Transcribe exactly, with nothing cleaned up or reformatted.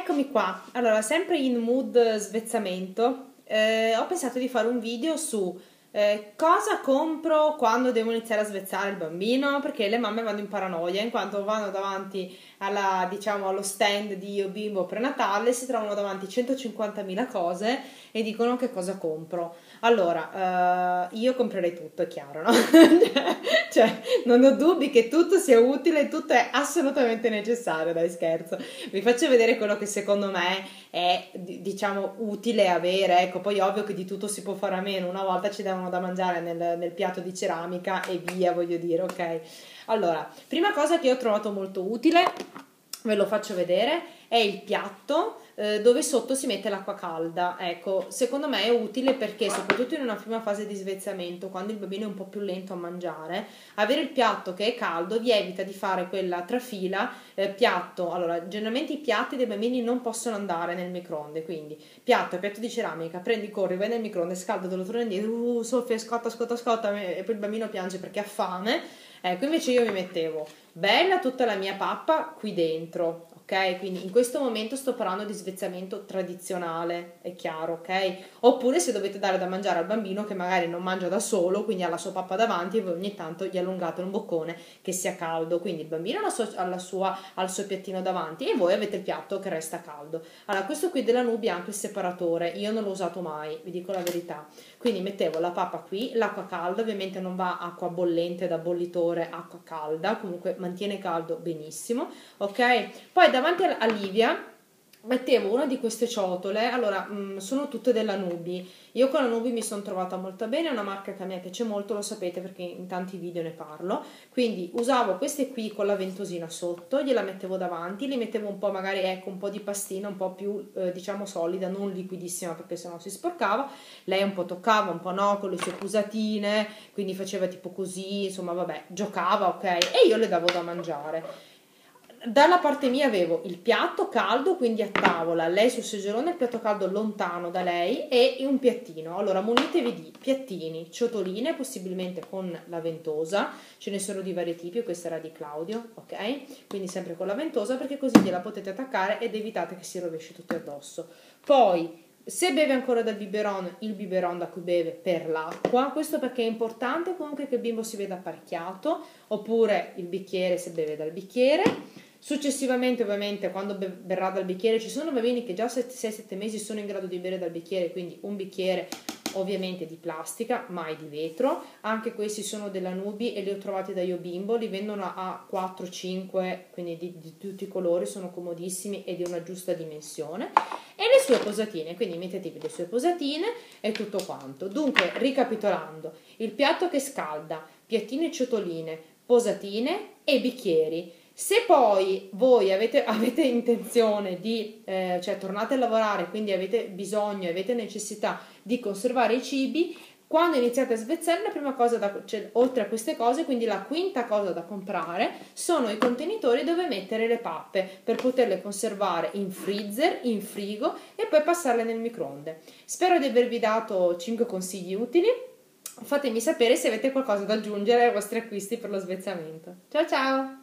Eccomi qua, allora sempre in mood svezzamento, eh, ho pensato di fare un video su eh, cosa compro quando devo iniziare a svezzare il bambino, perché le mamme vanno in paranoia in quanto vanno davanti alla, diciamo, allo stand di Io Bimbo prenatale, si trovano davanti centocinquantamila cose e dicono che cosa compro. Allora, eh, io comprerei tutto, è chiaro, no? Cioè, non ho dubbi che tutto sia utile, tutto è assolutamente necessario, dai scherzo. Vi faccio vedere quello che secondo me è, diciamo, utile avere. Ecco, poi ovvio che di tutto si può fare a meno, una volta ci davano da mangiare nel, nel piatto di ceramica e via, voglio dire, ok? Allora, prima cosa che ho trovato molto utile, ve lo faccio vedere, è il piatto eh, dove sotto si mette l'acqua calda. Ecco, secondo me è utile perché soprattutto in una prima fase di svezzamento, quando il bambino è un po' più lento a mangiare, avere il piatto che è caldo vi evita di fare quella trafila eh, piatto. Allora, generalmente i piatti dei bambini non possono andare nel microonde, quindi piatto, piatto di ceramica, prendi, corri, vai nel microonde, scalda, te lo torni indietro, uh, soffia, scotta, scotta, scotta, e poi il bambino piange perché ha fame. Ecco, invece io mi mettevo bella tutta la mia pappa qui dentro, ok? Quindi in questo momento sto parlando di svezzamento tradizionale, è chiaro, ok? Oppure se dovete dare da mangiare al bambino che magari non mangia da solo, quindi ha la sua pappa davanti e voi ogni tanto gli allungate un boccone che sia caldo, quindi il bambino ha la sua, ha la sua, ha il suo piattino davanti e voi avete il piatto che resta caldo. Allora, questo qui della Nubia ha anche il separatore, io non l'ho usato mai, vi dico la verità. Quindi mettevo la pappa qui, l'acqua calda, ovviamente non va acqua bollente da bollitore, acqua calda, comunque mantiene caldo benissimo, ok? Poi davanti a Livia mettevo una di queste ciotole. Allora, mh, sono tutte della Nubi. Io con la Nubi mi sono trovata molto bene, è una marca che a me piace molto, lo sapete perché in tanti video ne parlo. Quindi usavo queste qui con la ventosina sotto, gliela mettevo davanti, li mettevo un po', magari ecco, un po' di pastina, un po' più eh, diciamo solida, non liquidissima perché sennò si sporcava. Lei un po' toccava, un po' no, con le sue pusatine, quindi faceva tipo così, insomma vabbè, giocava, ok? E io le davo da mangiare. Dalla parte mia avevo il piatto caldo, quindi a tavola, lei sul seggiolone, il piatto caldo lontano da lei e un piattino. Allora munitevi di piattini, ciotoline, possibilmente con la ventosa, ce ne sono di vari tipi, questa era di Claudio, ok? Quindi sempre con la ventosa perché così gliela potete attaccare ed evitate che si rovesci tutti addosso. Poi, se beve ancora dal biberon, il biberon da cui beve per l'acqua, questo perché è importante comunque che il bimbo si veda apparecchiato, oppure il bicchiere se beve dal bicchiere. Successivamente ovviamente quando berrà dal bicchiere, ci sono bambini che già a sei sette mesi sono in grado di bere dal bicchiere, quindi un bicchiere ovviamente di plastica, mai di vetro. Anche questi sono della Nubi e li ho trovati da Io Bimbo, li vendono a quattro cinque, quindi di, di tutti i colori, sono comodissimi e di una giusta dimensione. E le sue posatine, quindi mettetevi le sue posatine e tutto quanto. Dunque, ricapitolando, il piatto che scalda, piattine e ciotoline, posatine e bicchieri. Se poi voi avete, avete intenzione di, eh, cioè tornate a lavorare, quindi avete bisogno, avete necessità di conservare i cibi, quando iniziate a svezzare la prima cosa, da, cioè, oltre a queste cose, quindi la quinta cosa da comprare, sono i contenitori dove mettere le pappe, per poterle conservare in freezer, in frigo e poi passarle nel microonde. Spero di avervi dato cinque consigli utili, fatemi sapere se avete qualcosa da aggiungere ai vostri acquisti per lo svezzamento. Ciao ciao!